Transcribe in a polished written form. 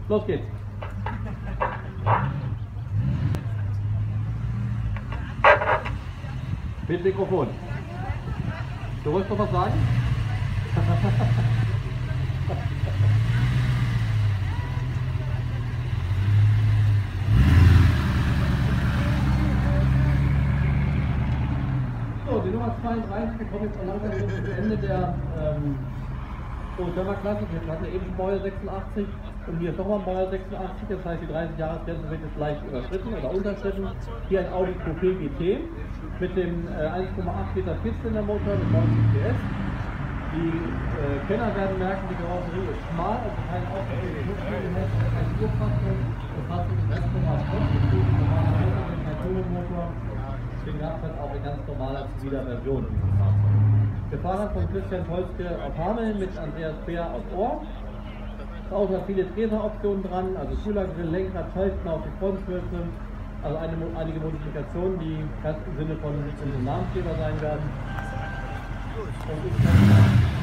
Los geht's. Mit Mikrofon. Du wolltest noch was sagen? So, die Nummer 32, wir kommen jetzt auch langsam zum Ende der Thermaklasse. Wir hatten eben Baujahr 86 und hier ist nochmal ein Baujahr 86, das heißt die 30-Jahres-Grenze wird jetzt leicht überschritten oder unterschritten. Hier ein Audi Coupé GT mit dem 1,8 Liter Vierzylindermotor mit 90 PS. Die Kenner werden merken, die Karosserie ist schmal, also kein aufgeregtes Nutzungsgemäß, keine Urfassung. Das hat sich ganz normal ausgeführt, normalerweise mit einem Turbomotor. Deswegen gab es halt auch eine ganz normale ziviler Version dieses Fahrzeugs. Gefahren von Christian Holzke auf Hameln mit Andreas Beer aus Ohr. Das Auto hat viele Treseroptionen dran, also Kühlergrill, Lenkrad, Schaltknauf, die Frontschürze, also einige Modifikationen, die ganz im Sinne von unserem Namensgeber sein werden. Und